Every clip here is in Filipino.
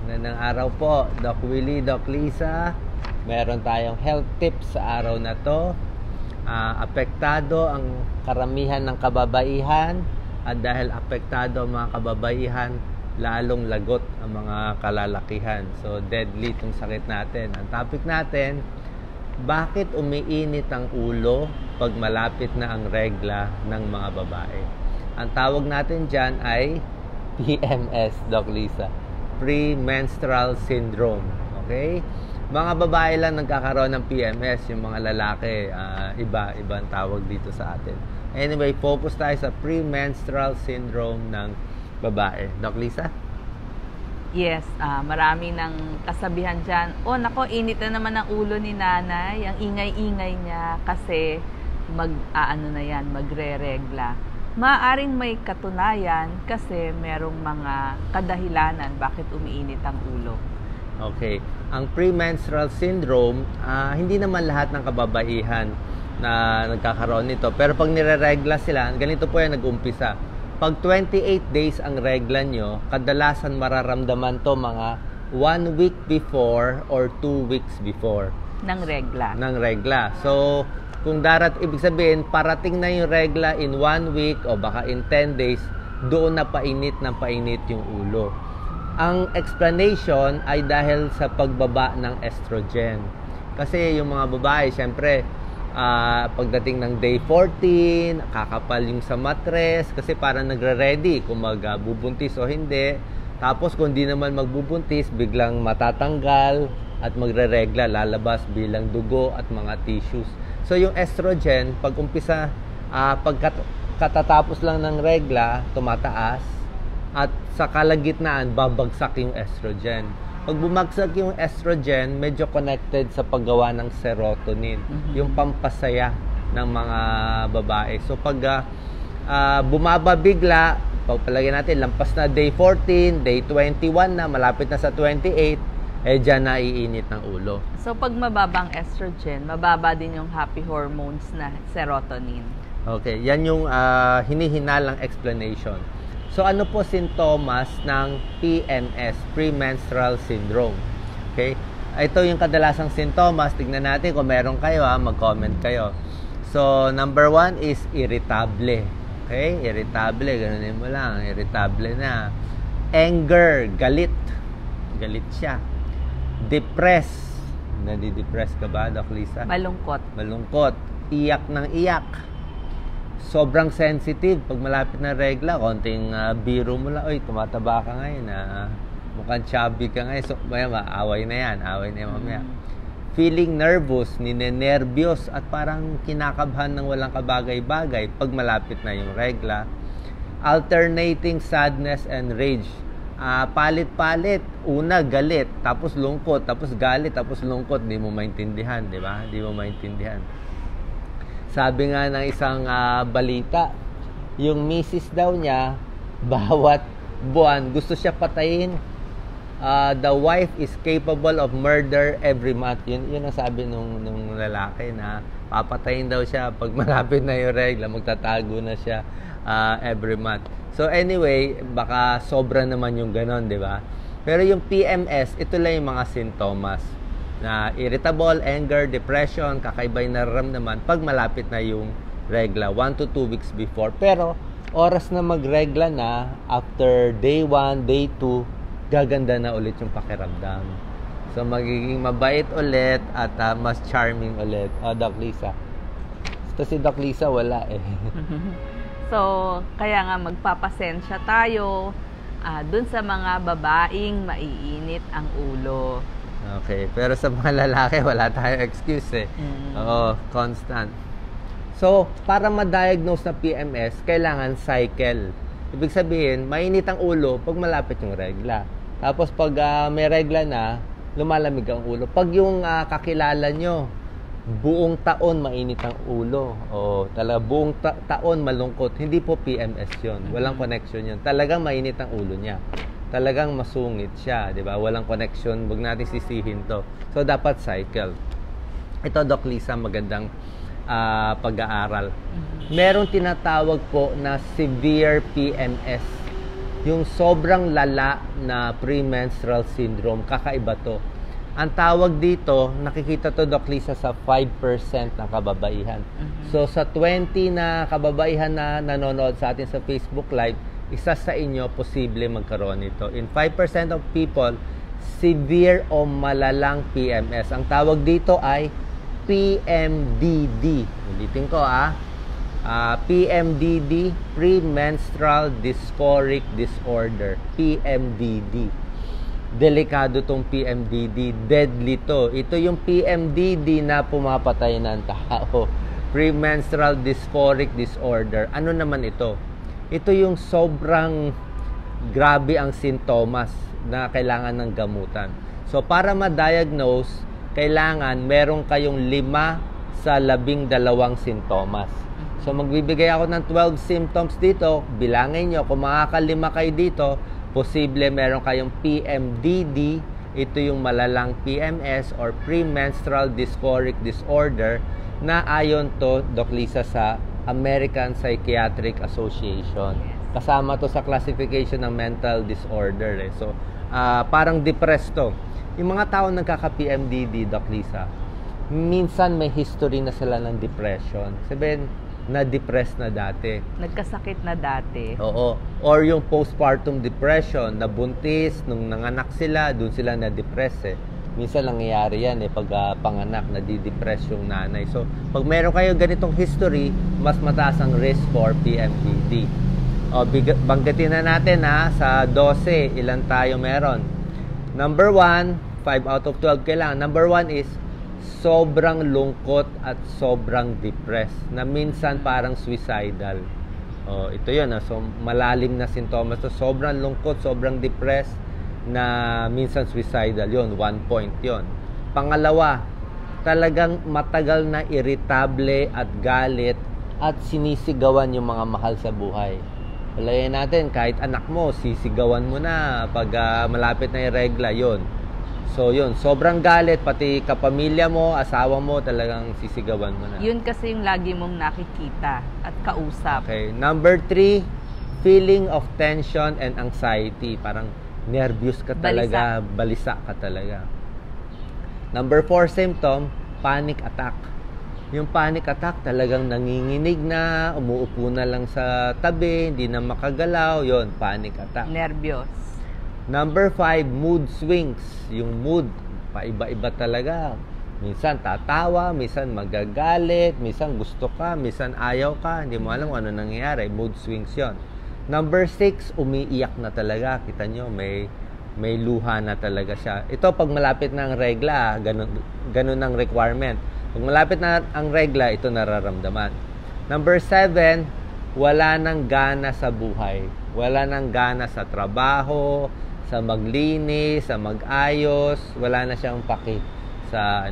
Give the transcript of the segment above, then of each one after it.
Magandang araw po, Doc Willie, Doc Lisa. Meron tayong health tips sa araw na to. Apektado ang karamihan ng kababaihan at dahil apektado ang mga kababaihan, lalong lagot ang mga kalalakihan. So, deadly itong sakit natin. Ang topic natin, bakit umiinit ang ulo pag malapit na ang regla ng mga babae? Ang tawag natin dyan ay PMS, Doc Lisa. Premenstrual Syndrome. Okay? Mga babae lang nagkakaroon ng PMS, yung mga lalaki, ibang tawag dito sa atin. Anyway, focus tayo sa premenstrual syndrome ng babae. Doc Lisa? Yes, marami ng kasabihan dyan. Oh, nako, init na naman ang ulo ni nanay. Ang ingay-ingay niya kasi magre-regla. Maaring may katunayan kasi merong mga kadahilanan bakit umiinit ang ulo. Okay. Ang premenstrual syndrome, hindi naman lahat ng kababaihan na nagkakaroon nito. Pero pag nire-regla sila, ganito po yan nag-umpisa. Pag 28 days ang regla nyo, kadalasan mararamdaman to mga 1 week before or 2 weeks before. Ng regla. So, kung ibig sabihin, parating na yung regla in 1 week o baka in 10 days, doon na painit yung ulo. Ang explanation ay dahil sa pagbaba ng estrogen. Kasi yung mga babae, syempre, pagdating ng day 14, kakapal yung sa mattress kasi parang nagre-ready kung magbubuntis o hindi. Tapos kung di naman magbubuntis, biglang matatanggal at magre-regla, lalabas bilang dugo at mga tissues. So yung estrogen, pag umpisa, katatapos lang ng regla, tumataas at sa kalagitnaan, babagsak yung estrogen. Pag bumagsak yung estrogen, medyo connected sa paggawa ng serotonin, yung pampasaya ng mga babae. So pag bumaba bigla, pagpalagay natin, lampas na day 14, day 21 na, malapit na sa 28, dyan na iinit ng ulo. So pag mababang estrogen, mababa din yung happy hormones na serotonin. Okay, yan yung hinihinalang explanation. So, ano po sintomas ng PMS, Premenstrual Syndrome? Okay? Ito yung kadalasang sintomas. Tignan natin kung meron kayo, mag-comment kayo. So, number 1 is irritable. Okay? Irritable, ganunin mo lang. Irritable na. Anger, galit. Galit siya. Depress. Nadidepress ka ba, Doc Lisa? Malungkot. Iyak ng iyak. Sobrang sensitive. Pag malapit na regla, konting biro mo lang, oy, tumataba ka ngayon, mukhang chubby ka ngayon. So, away na yan mamaya. Feeling nervous, ninenervyos, at parang kinakabhan ng walang kabagay-bagay pag malapit na yung regla. Alternating sadness and rage. Palit-palit. Una, galit, tapos lungkot, tapos galit, tapos lungkot. Di mo maintindihan, di ba? Di mo maintindihan. Sabi nga ng isang balita, yung misis daw niya, bawat buwan, gusto siya patayin. The wife is capable of murder every month. Yun ang sabi nung lalaki na papatayin daw siya pag malapit na yung regla, magtatago na siya every month. So anyway, baka sobra naman yung ganon, di ba? Pero yung PMS, ito lang yung mga sintomas. Na irritable, anger, depression, kakaiba yung nararamdaman pag malapit na yung regla, 1 to 2 weeks before. Pero, oras na magregla na, after day 1, day 2, gaganda na ulit yung pakiramdam. So, magiging mabait ulit at mas charming ulit. Doc Lisa. Ito si Doc Lisa, wala eh. So, kaya nga magpapasensya tayo dun sa mga babaeng maiinit ang ulo. Okay, pero sa mga lalaki, wala tayong excuse eh. Oo, constant. So, para ma-diagnose na PMS, kailangan cycle. Ibig sabihin, mainit ang ulo pag malapit yung regla. Tapos pag may regla na, lumalamig ang ulo. Pag yung kakilala nyo, buong taon mainit ang ulo. O talaga buong taon malungkot. Hindi po PMS yun. Walang connection yun. Talagang mainit ang ulo niya. Talagang masungit siya, di ba? Walang connection, wag natin sisihin to. So, dapat cycle. Ito, Doc Lisa, magandang pag-aaral. Merong tinatawag po na severe PMS yung sobrang lala na premenstrual syndrome, kakaiba to. Ang tawag dito, nakikita to, Doc Lisa, sa 5% ng kababaihan. So, sa 20 na kababaihan na nanonood sa atin sa Facebook Live, isa sa inyo posible magkaroon nito. In 5% of people, severe o malalang PMS. Ang tawag dito ay PMDD. Ulitin ko PMDD, Premenstrual Dysphoric Disorder. PMDD. Delikado tong PMDD. Deadly to. Ito yung PMDD na pumapatay ng tao. Premenstrual Dysphoric Disorder. Ano naman ito? Ito yung sobrang grabe ang sintomas na kailangan ng gamutan. So, para ma-diagnose, kailangan meron kayong 5 sa 12 sintomas. So, magbibigay ako ng 12 symptoms dito. Bilangin nyo, kung makakalima kayo dito, posible meron kayong PMDD. Ito yung malalang PMS or Premenstrual Dysphoric Disorder na ayon to, Doc Lisa, sa American Psychiatric Association. Kasama to sa classification ng mental disorder. So, parang depressed to. Yung mga tao nagkaka-PMDD, Doc Lisa, minsan may history na sila ng depression. Sabihin, na-depressed na dati. Nagkasakit na dati. Oo. Or yung postpartum depression, nabuntis, nung nanganak sila, dun sila na-depress Minsan nangyayari yan pag panganak, nadidepress yung nanay. So, pag meron kayo ganitong history, mas mataas ang risk for PMDD. O, banggitin na natin sa 12, ilan tayo meron. Number 1, 5 out of 12 kailangan. Number 1 is sobrang lungkot at sobrang depressed na minsan parang suicidal. O, ito yun. So, malalim na sintomas. So, sobrang lungkot, sobrang depressed na minsan suicidal. Yun, 1 point yun. Pangalawa, talagang matagal na irritable at galit at sinisigawan yung mga mahal sa buhay. Walayan natin, kahit anak mo, sisigawan mo na pag malapit na yung regla, yun. So, yun, sobrang galit, pati kapamilya mo, asawa mo, talagang sisigawan mo na. Yun kasi yung lagi mong nakikita at kausap. Okay. Number 3, feeling of tension and anxiety. Parang nervous ka talaga, balisa ka talaga. Number 4 symptom, panic attack. Yung panic attack, talagang nanginginig na, umuupo na lang sa tabi, hindi na makagalaw. Yun, panic attack. Nervyos. Number 5, mood swings. Yung mood, paiba-iba talaga. Minsan tatawa, minsan magagalit, minsan gusto ka, minsan ayaw ka. Hindi mo alam kung ano nangyayari. Mood swings yon. Number 6, umiiyak na talaga. Kita nyo, may luha na talaga siya. Ito, pag malapit na ang regla, ganun ang requirement. Pag malapit na ang regla, ito nararamdaman. Number 7, wala nang gana sa buhay. Wala nang gana sa trabaho, sa maglinis, sa mag-ayos. Wala na siyang paki sa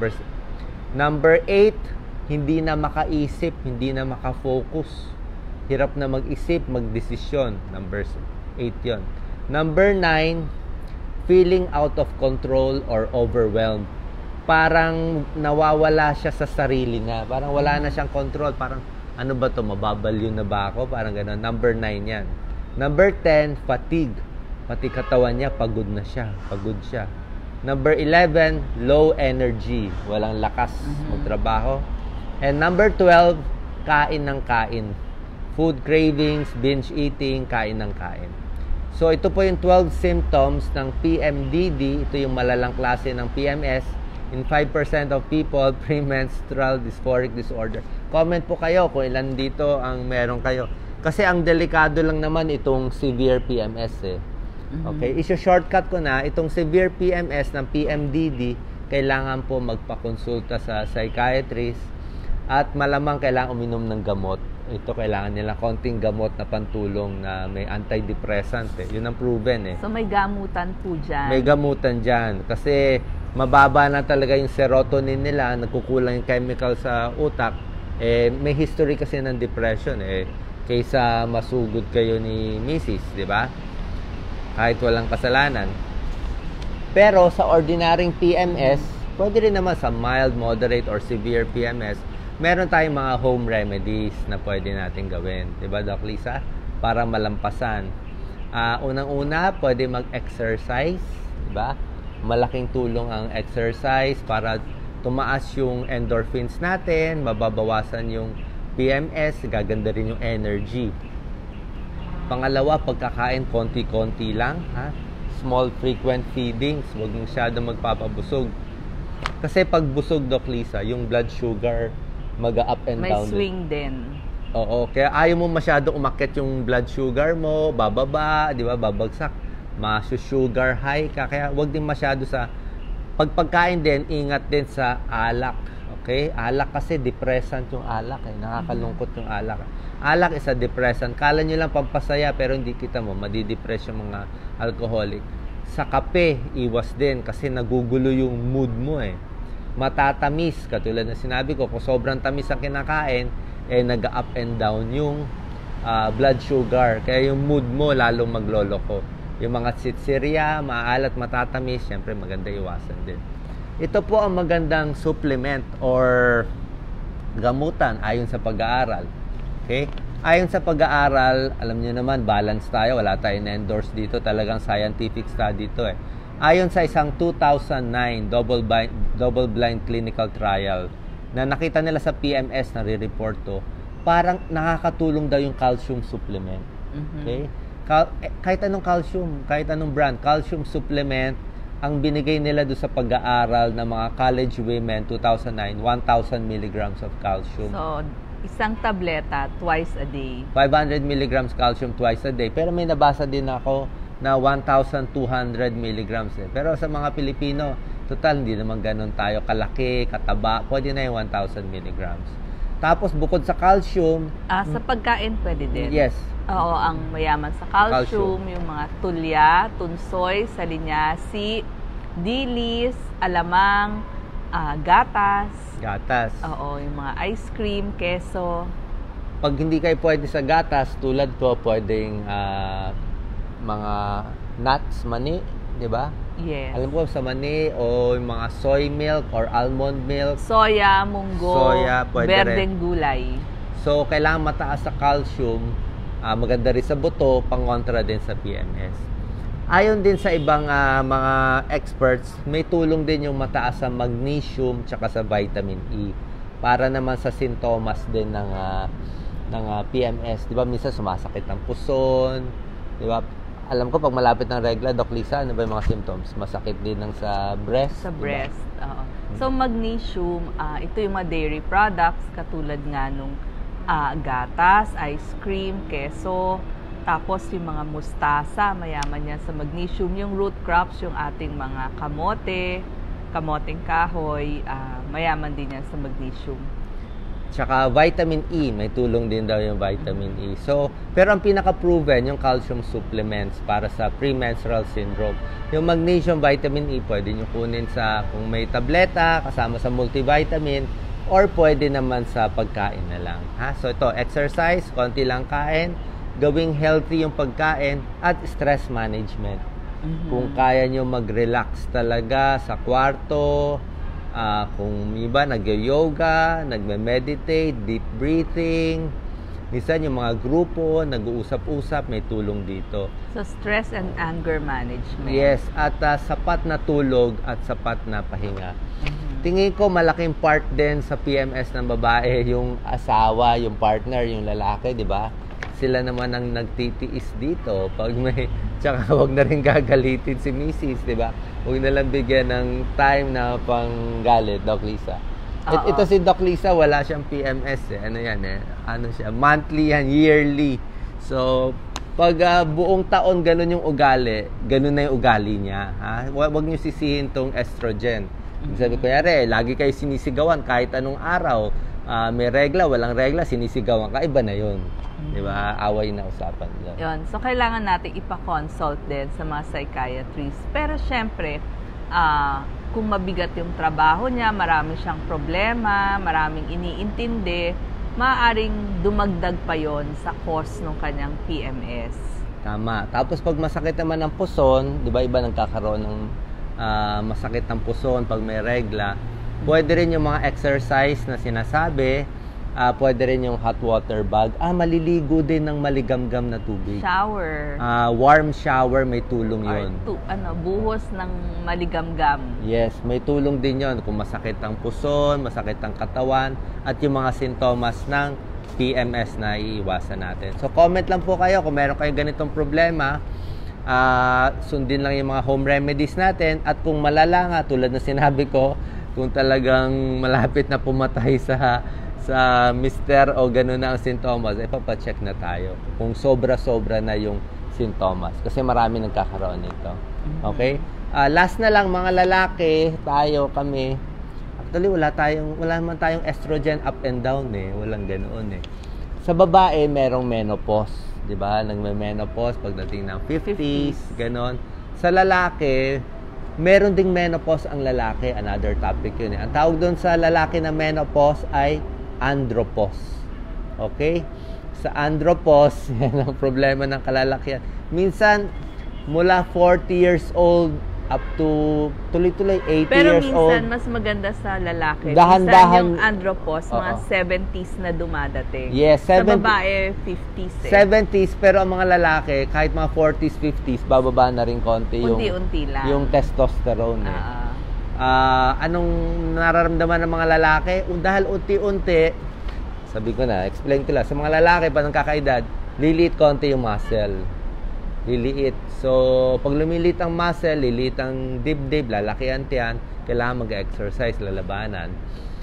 Number 8, hindi na makaisip, hindi na makafocus. Hirap na mag-isip, magdesisyon. Number 8 yon. Number 9, feeling out of control or overwhelmed. Parang nawawala siya sa sarili na. Parang wala na siyang control. Parang, ano ba to? Mababalyo na ba ako? Parang gano'n. Number 9 yan. Number 10, fatigue. Pati katawan niya, pagod na siya. Pagod siya. Number 11, low energy. Walang lakas magtrabaho. And number 12, kain ng kain. Food cravings, binge eating, kain ng kain. So, ito po yung 12 symptoms ng PMDD. Ito yung malalang klase ng PMS. In 5% of people, premenstrual dysphoric disorder. Comment po kayo kung ilan dito ang meron kayo. Kasi ang delikado lang naman itong severe PMS Okay, iso-shortcut ko na, itong severe PMS ng PMDD, kailangan po magpakonsulta sa psychiatrist at malamang kailangan uminom ng gamot. Ito, kailangan nila konting gamot na pantulong na may antidepressant. Yun ang proven So, may gamutan po dyan? May gamutan dyan. Kasi mababa na talaga yung serotonin nila, nagkukulang yung chemical sa utak. May history kasi ng depression kaysa masugod kayo ni Mrs., di ba? Kahit walang kasalanan. Pero sa ordinaryong PMS, pwede rin naman sa mild, moderate, or severe PMS, meron tayong mga home remedies na pwede natin gawin. Diba, Doc Lisa? Para malampasan. Unang-una, pwede mag-exercise, di ba? Malaking tulong ang exercise para tumaas yung endorphins natin, mababawasan yung PMS, gaganda rin yung energy. Pangalawa, pagkakain, konti-konti lang, ha? Small frequent feedings, huwag masyadong magpapabusog. Kasi pag busog, Doc Lisa, yung blood sugar mag-up and May down. swing din. Oo, kaya ayaw mo masyadong umakyat yung blood sugar mo, bababa, di ba, babagsak, sugar high ka, kaya wag din masyado sa pagkain din, ingat din sa alak. Okay? Alak kasi depressant yung alak, nakakalungkot yung alak. Alak is a depressant. Kala nyo lang pampasaya pero hindi kita mo, madidepress yung mga alcoholic. Sa kape, iwas din kasi nagugulo yung mood mo matatamis, katulad na sinabi ko, kung sobrang tamis ang kinakain, nag-up and down yung blood sugar. Kaya yung mood mo lalong magloloko. Yung mga tsitsirya, maalat, matatamis, syempre maganda iwasan din. Ito po ang magandang supplement or gamutan ayon sa pag-aaral. Okay? Ayon sa pag-aaral, alam niyo naman, balance tayo. Wala tayong na-endorse dito. Talagang scientific study ito Ayon sa isang 2009 double-blind clinical trial na nakita nila sa PMS na re-report to, parang nakakatulong daw yung calcium supplement. Okay? Kahit anong calcium, kahit anong brand, calcium supplement, ang binigay nila doon sa pag-aaral ng mga college women 2009, 1,000 milligrams of calcium. So, isang tableta twice a day. 500 milligrams calcium twice a day. Pero may nabasa din ako na 1,200 milligrams Pero sa mga Pilipino, total, hindi naman ganun tayo kalaki, kataba. Pwede na yung 1,000 milligrams. Tapos, bukod sa calcium... sa pagkain, pwede din. Yes. Oo, ang mayaman sa calcium, yung mga tulya, tunsoy, salinyasi, dilis, alamang, gatas. Gatas. Oo, yung mga ice cream, keso. Pag hindi kayo pwede sa gatas, tulad ko, pwedeng mga nuts, mani, di ba? Yes. Alam ko sa mani o yung mga soy milk or almond milk. Soya, munggo, berdeng gulay. So, kailangan mataas sa calcium, maganda rin sa buto, pangontra din sa PMS. Ayon din sa ibang mga experts, may tulong din yung mataas sa magnesium tsaka sa vitamin E para naman sa sintomas din ng PMS. Di ba, minsan sumasakit ang puson, di ba? Alam ko, pag malapit ng regla, Doc Lisa, ano ba yung mga symptoms? Masakit din ng sa breast? Sa breast, oo. So, magnesium, ito yung mga dairy products, katulad nga nung gatas, ice cream, keso, tapos yung mga mustasa, mayaman yan sa magnesium. Yung root crops, yung ating mga kamote, kamoteng kahoy, mayaman din yan sa magnesium. Tsaka vitamin E, may tulong din daw yung vitamin E. So, pero ang pinaka-proven yung calcium supplements para sa premenstrual syndrome. Yung magnesium, vitamin E, pwede nyo kunin sa kung may tableta, kasama sa multivitamin, or pwede naman sa pagkain na lang. So, ito, exercise, konti lang kain, gawing healthy yung pagkain, at stress management. Kung kaya nyo mag-relax talaga sa kwarto, kung iba nag-yoga, nagme-meditate, deep breathing, minsan yung mga grupo, nag-uusap-usap, may tulong dito. So, stress and anger management. Yes, at sapat na tulog at sapat na pahinga. Tingin ko malaking part din sa PMS ng babae, yung asawa, yung partner, yung lalaki, di ba? Sila naman ang nagtitiis dito. Pag may, tsaka huwag na rin gagalitin si Mrs., di ba? Huwag na lang bigyan ng time na panggalit, Doc Lisa. Ito si Doc Lisa, wala siyang PMS Ano yan Ano siya? Monthly yan, yearly. So, pag buong taon ganun yung ugali, ganun na yung ugali niya. Huwag niyo sisihin tong estrogen. Sabi ko, lagi kayo sinisigawan kahit anong araw. May regla, walang regla, sinisigawan ka, iba na yun. Di ba? Away na usapan. Yun. So, kailangan natin ipa-consult din sa mga psychiatrists. Pero, syempre, kung mabigat yung trabaho niya, marami siyang problema, maraming iniintindi, maaaring dumagdag pa yon sa cause ng kanyang PMS. Tama. Tapos, pag masakit naman ang puson, di ba iba nagkakaroon ng masakit ng puson pag may regla, pwede rin yung mga exercise na sinasabi, Pwede rin yung hot water bag. Maliligo din ng maligamgam na tubig. Shower. Warm shower, may tulong yun. Buhos ng maligamgam. Yes, may tulong din yun. Kung masakit ang puson, masakit ang katawan, at yung mga sintomas ng PMS na iiwasan natin. So, comment lang po kayo kung meron kayong ganitong problema. Sundin lang yung mga home remedies natin. At kung malala nga, tulad na sinabi ko, kung talagang malapit na pumatay sa mister o gano'n na ang sintomas, papacheck na tayo kung sobra-sobra na yung sintomas. Kasi marami nagkakaroon nito. Okay? Last na lang, mga lalaki, kami. Actually, wala naman tayong estrogen up and down Walang ganoon Sa babae, merong menopause. Diba? Nagme-menopause pagdating ng 50s, gano'n. Sa lalaki, meron ding menopause ang lalaki. Another topic yun Ang tawag doon sa lalaki na menopause ay andropause. Okay? Sa andropause, yan ang problema ng kalalakihan. Minsan, mula 40 years old up to tuloy-tuloy 80 Pero years old. minsan, mas maganda sa lalaki. Dahan-dahan. Minsan yung andropause, mga 70s na dumadating. Yes, sa babae, 50s 70s, pero ang mga lalaki, kahit mga 40s, 50s, bababa na rin konti unti-unti lang. yung testosterone anong nararamdaman ng mga lalaki? Dahil unti-unti, sabi ko na, explain ko lang, sa mga lalaki pa ng kakaedad, liliit konti yung muscle. Liliit. So, pag lumiliit ang muscle, liliit ang dibdib, lalaki ang tiyan, kailangan mag-exercise, lalabanan.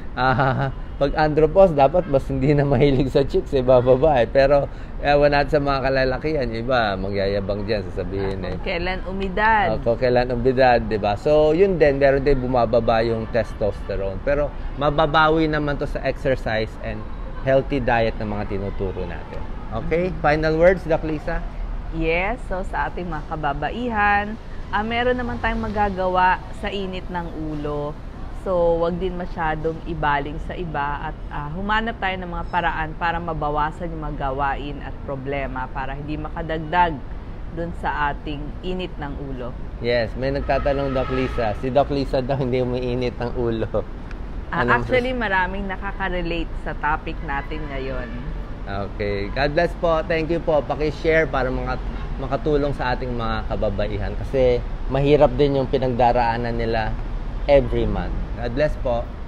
Pag andropause, dapat mas hindi na mahilig sa chicks, bababa Pero, ewan natin sa mga kalalakihan, iba, magyayabang dyan, sasabihin Kailan umidad. Kailan umidad, diba? So, yun din, meron din bumababa yung testosterone. Pero, mababawi naman to sa exercise and healthy diet ng mga tinuturo natin. Okay? Final words, Doc Lisa? Yes, so sa ating mga kababaihan, meron naman tayong magagawa sa init ng ulo. So, wag din masyadong ibaling sa iba at humanap tayo ng mga paraan para mabawasan yung mga gawain at problema para hindi makadagdag dun sa ating init ng ulo. Yes, may nagtatanong, Doc Lisa. Si Doc Lisa daw hindi umiinit ang ulo. Actually, maraming nakaka-relate sa topic natin ngayon. Okay. God bless po. Thank you po. Paki-share para makatulong sa ating mga kababaihan. Kasi mahirap din yung pinagdaraanan nila every month. God bless po.